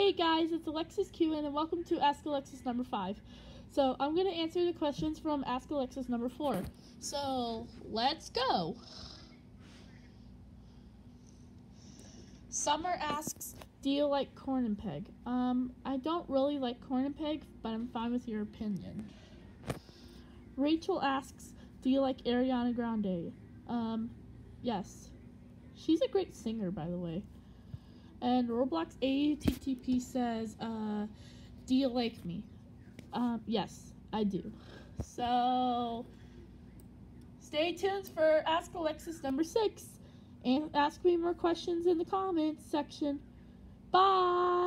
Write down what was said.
Hey guys, it's Alexis Q and welcome to Ask Alexis number 5. So I'm going to answer the questions from Ask Alexis number 4. So let's go. Summer asks, do you like corn and peg? I don't really like corn and peg, but I'm fine with your opinion. Rachel asks, do you like Ariana Grande? Yes. She's a great singer, by the way. And Roblox AUTTP says, do you like me? Yes, I do. So, stay tuned for Ask Alexis number 6. And ask me more questions in the comments section. Bye!